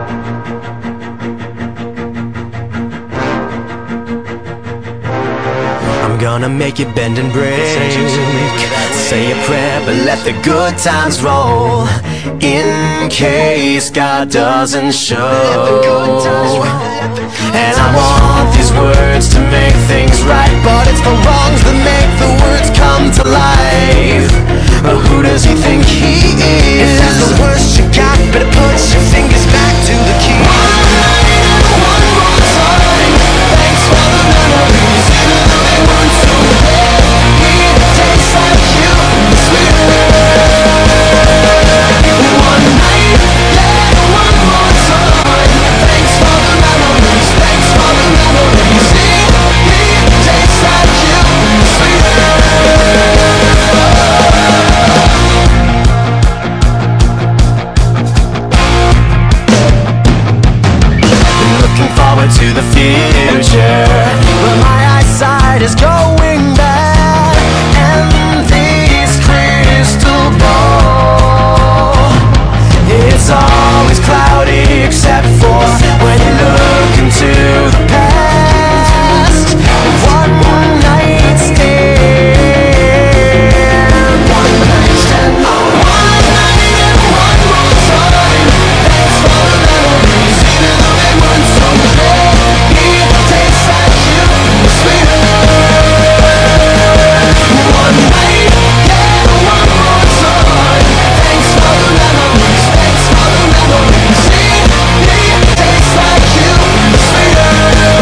I'm gonna make it bend and break. Say a prayer, but let the good times roll, in case God doesn't show. And I want these words to make things right, but it's the wrongs that make the words come to life. But who does he think he is? If that's the worst you got, better put your fingers back to the key. One night and one more time, thanks for the memories, even though they weren't so bad. It tastes like you, sweeter. One night, yeah, one more time, thanks for the memories, thanks for the memories. It tastes like you, sweeter. Forward to the future, but my eyesight is going bad, and this crystal ball, it's always cloudy except for when you look into the past. One night stand, one night stand, one night and one more time. Thanks for the memories, even though they weren't so bad. It tastes like you, sweeter. One night, yeah, one more time. Thanks for the memories, thanks for the memories. It tastes like you, sweeter.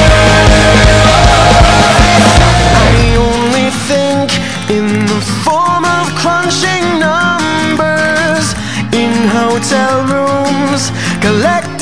I only think in the form of crunching numbers in hotel rooms, collect